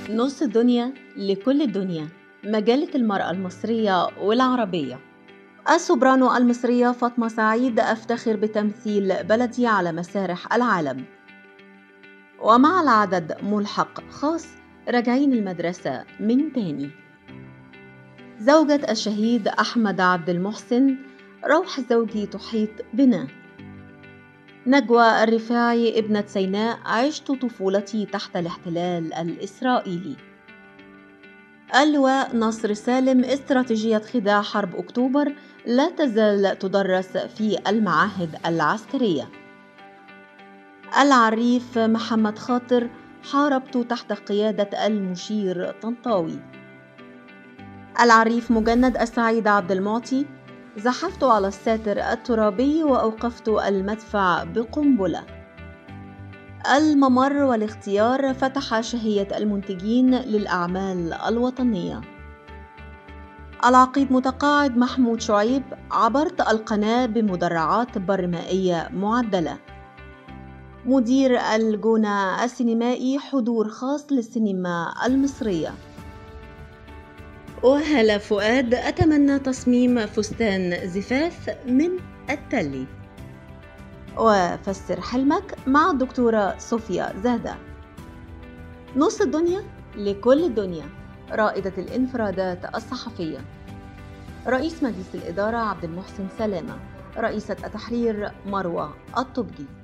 نص الدنيا لكل الدنيا، مجلة المرأة المصرية والعربية. السوبرانو المصرية فاطمة سعيد أفتخر بتمثيل بلدي على مسارح العالم. ومع العدد ملحق خاص، راجعين المدرسة من تاني. زوجة الشهيد أحمد عبد المحسن، روح زوجي تحيط بنا. نجوى الرفاعي ابنة سيناء، عشت طفولتي تحت الاحتلال الإسرائيلي. اللواء نصر سالم، استراتيجية خداع حرب أكتوبر لا تزال تدرس في المعاهد العسكرية. العريف محمد خاطر، حاربت تحت قيادة المشير طنطاوي. العريف مجند السعيد عبد المعطي، زحفت على الساتر الترابي وأوقفت المدفع بقنبلة. الممر والاختيار فتح شهية المنتجين للأعمال الوطنية. العقيد متقاعد محمود شعيب، عبرت القناة بمدرعات برمائية معدلة. مدير الجونة السينمائي، حضور خاص للسينما المصرية. وهلا فؤاد، أتمنى تصميم فستان زفاف من التلي. وفسر حلمك مع الدكتورة صوفيا زهدة. نص الدنيا لكل الدنيا، رائدة الانفرادات الصحفية. رئيس مجلس الإدارة عبد المحسن سلامة، رئيسة التحرير مروة الطبجي.